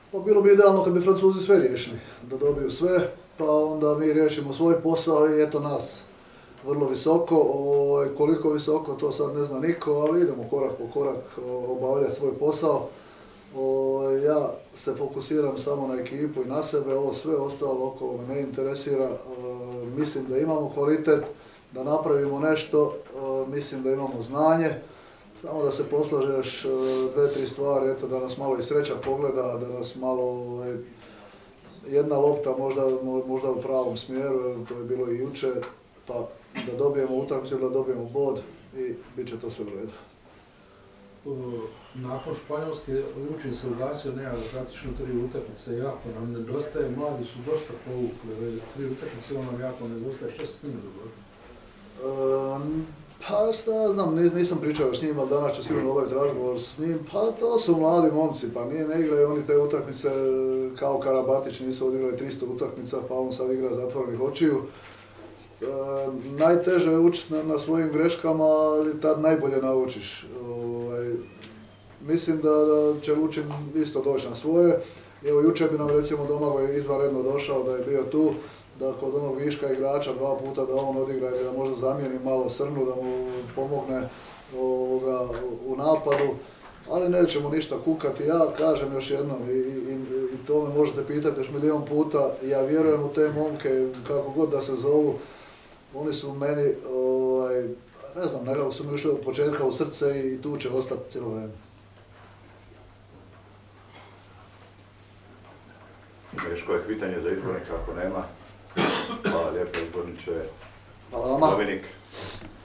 Bilo bi idealno kad bi Francuzi sve riješili, da dobiju sve, pa onda mi riješimo svoj posao i eto nas vrlo visoko. Koliko visoko to sad ne zna niko, ali idemo korak po korak obavljati svoj posao. Ja se fokusiram samo na ekipu i na sebe, ovo sve ostalo oko me ne interesira. Mislim da imamo kvalitet, da napravimo nešto, mislim da imamo znanje. Samo da se poslažeš dve, tri stvari, eto da nas malo i sreća pogleda, da nas malo jedna lopta možda u pravom smjeru, to je bilo i jučer, pa da dobijemo utakmicu, da dobijemo bod i bit će to sve u redu. Nakon Španjolske Lučin se ugasio, nema praktično 3 utakmice, jako nam nedostaje, mladi su dosta povukli, 3 utakmice nam jako nedostaje, što se s njima dogodilo? Pa šta znam, nisam pričao s njim, ali danas ću sigurno obaviti razgovor s njim, pa to su mladi momci, pa ne igraju oni te utakmice kao Karabatić, nisu odigrali 300 utakmica, pa on sad igra zatvorenih očiju. Najteže je učiti na svojim greškama, ali tad najbolje naučiš. Mislim da će Lučin isto doći na svoje. Evo, jučer bi nam recimo Domagoj izvanredno došao da je bio tu, da kod onog viška igrača 2 puta da on odigra i da možda zamijeni malo Srnu, da mu pomogne u napadu. Ali nećemo ništa kukati, ja kažem još jednom i to me možete pitati još milion puta, ja vjerujem u te momke, kako god da se zovu, oni su meni, ne znam, nekako su mi išli od početka u srce i tu će ostati cijelo vrijeme. Još koje pitanje za izbornika ako nema? Hvala lijepo izborniče. Hvala vama. Dominik.